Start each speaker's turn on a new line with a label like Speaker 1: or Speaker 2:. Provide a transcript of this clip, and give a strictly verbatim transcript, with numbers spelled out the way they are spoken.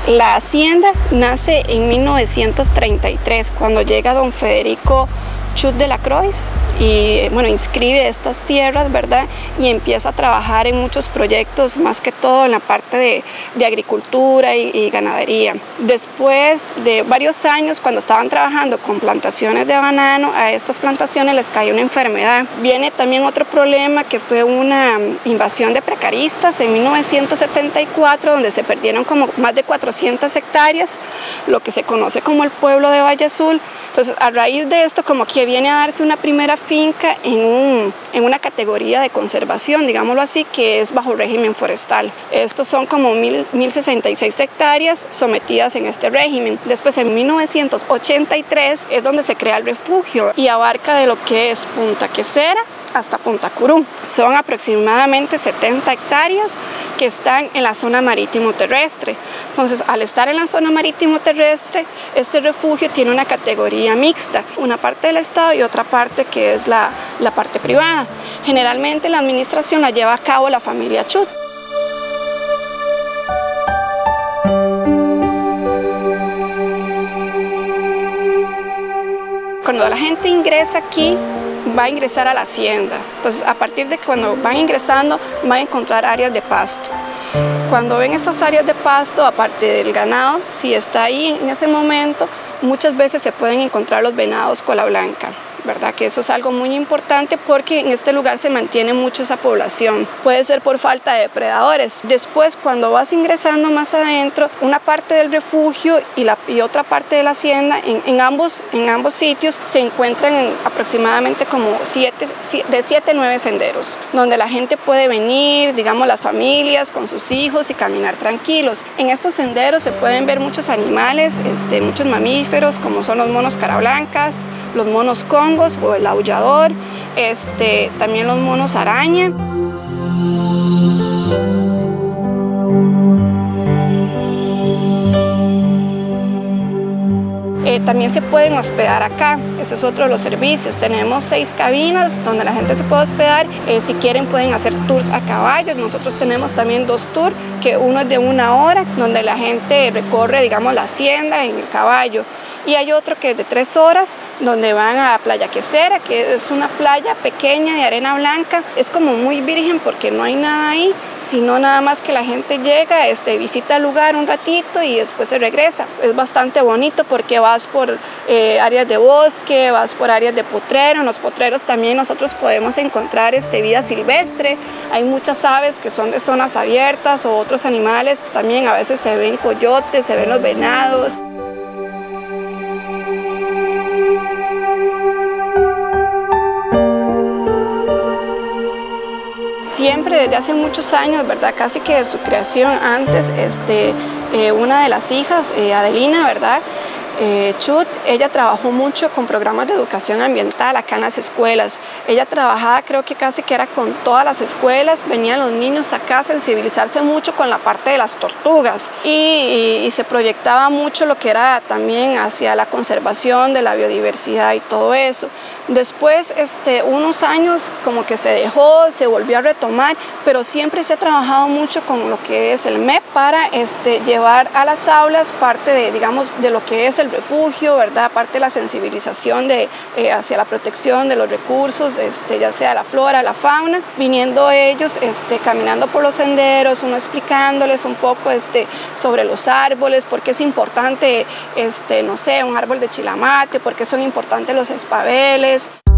Speaker 1: La hacienda nace en mil novecientos treinta y tres, cuando llega don Federico Chut de la Croix y bueno, inscribe estas tierras, ¿verdad? Y empieza a trabajar en muchos proyectos, más que todo en la parte de, de agricultura y, y ganadería. Después de varios años, cuando estaban trabajando con plantaciones de banano, a estas plantaciones les cayó una enfermedad. Viene también otro problema, que fue una invasión de precaristas en mil novecientos setenta y cuatro, donde se perdieron como más de cuatrocientas hectáreas, lo que se conoce como el pueblo de Valle Azul. Entonces, a raíz de esto, como que viene a darse una primera finca en, un, en una categoría de conservación, digámoslo así, que es bajo régimen forestal. Estos son como mil sesenta y seis hectáreas sometidas en este régimen. Después, en mil novecientos ochenta y tres, es donde se crea el refugio y abarca de lo que es Punta Quesera hasta Punta Curú. Son aproximadamente setenta hectáreas que están en la zona marítimo terrestre. Entonces, al estar en la zona marítimo terrestre, este refugio tiene una categoría mixta, una parte del Estado y otra parte que es la, la parte privada. Generalmente la administración la lleva a cabo la familia Chut. Cuando la gente ingresa aquí, va a ingresar a la hacienda. Entonces, a partir de cuando van ingresando, van a encontrar áreas de pasto. Cuando ven estas áreas de pasto, aparte del ganado, si está ahí en ese momento, muchas veces se pueden encontrar los venados cola blanca, ¿verdad? Que eso es algo muy importante porque en este lugar se mantiene mucho esa población. Puede ser por falta de depredadores. Después, cuando vas ingresando más adentro, una parte del refugio y, la, y otra parte de la hacienda, en, en, ambos, en ambos sitios se encuentran en aproximadamente como siete, de siete a nueve senderos, donde la gente puede venir, digamos las familias con sus hijos y caminar tranquilos. En estos senderos se pueden ver muchos animales, este, muchos mamíferos, como son los monos cara blancas, los monos congos o el aullador, este, también los monos araña. Eh, también se pueden hospedar acá, ese es otro de los servicios. Tenemos seis cabinas donde la gente se puede hospedar. Eh, si quieren pueden hacer tours a caballos. Nosotros tenemos también dos tours, que uno es de una hora, donde la gente recorre, digamos, la hacienda en el caballo. Y hay otro que es de tres horas, donde van a Playa Quesera, que es una playa pequeña de arena blanca. Es como muy virgen porque no hay nada ahí, sino nada más que la gente llega, este, visita el lugar un ratito y después se regresa. Es bastante bonito porque vas por eh, áreas de bosque, vas por áreas de potrero. En los potreros también nosotros podemos encontrar este, vida silvestre. Hay muchas aves que son de zonas abiertas o otros animales. También a veces se ven coyotes, se ven los venados. Siempre desde hace muchos años, ¿verdad? Casi que de su creación antes, este, eh, una de las hijas, eh, Adelina, ¿verdad? Eh, Chut, ella trabajó mucho con programas de educación ambiental acá en las escuelas. Ella trabajaba, creo que casi que era con todas las escuelas, venían los niños acá a sensibilizarse mucho con la parte de las tortugas y, y, y se proyectaba mucho lo que era también hacia la conservación de la biodiversidad y todo eso. Después, este, unos años como que se dejó, se volvió a retomar, pero siempre se ha trabajado mucho con lo que es el M E P para este, llevar a las aulas parte de, digamos, de lo que es el refugio, ¿verdad? Aparte de la sensibilización de, eh, hacia la protección de los recursos, este, ya sea la flora, la fauna, viniendo ellos, este, caminando por los senderos, uno explicándoles un poco este, sobre los árboles, por qué es importante, este, no sé, un árbol de chilamate, por qué son importantes los espabeles.